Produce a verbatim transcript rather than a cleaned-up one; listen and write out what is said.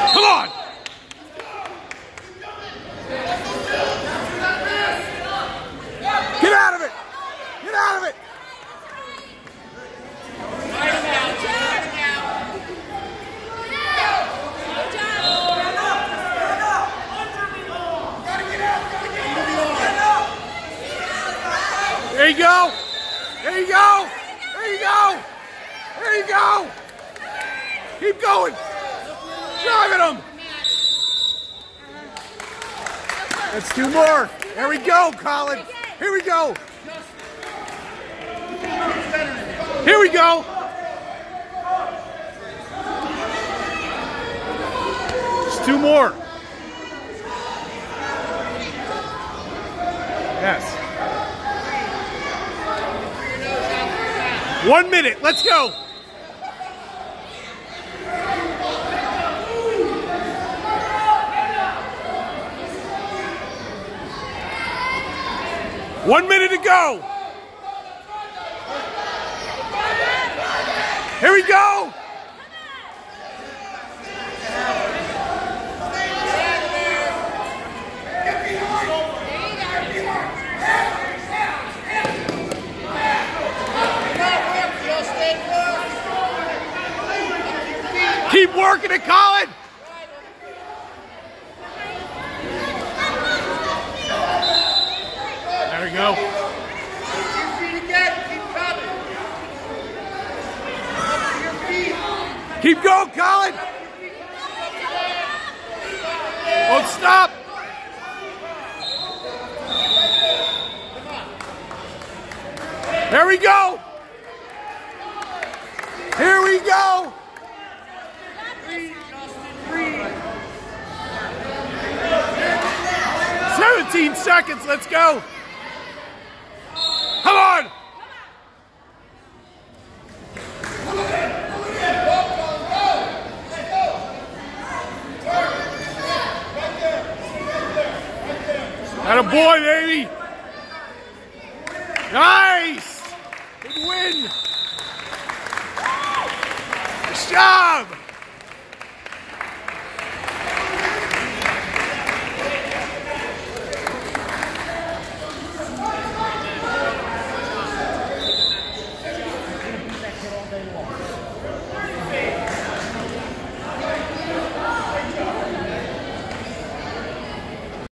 Come on! Get out of it! Get out of it! There you go! There you go! There you go! There you go! Keep going! Driving him! That's two more! There we go, Colin! Here we go! Here we go! Just two more! Yes. One minute, let's go! One minute to go! Here we go! Keep working it, Colin! There we go. Keep going, Colin! Don't stop! There we go! Here we go! seventeen seconds, let's go! Come on! Atta boy, baby! Nice! Good win! Nice job!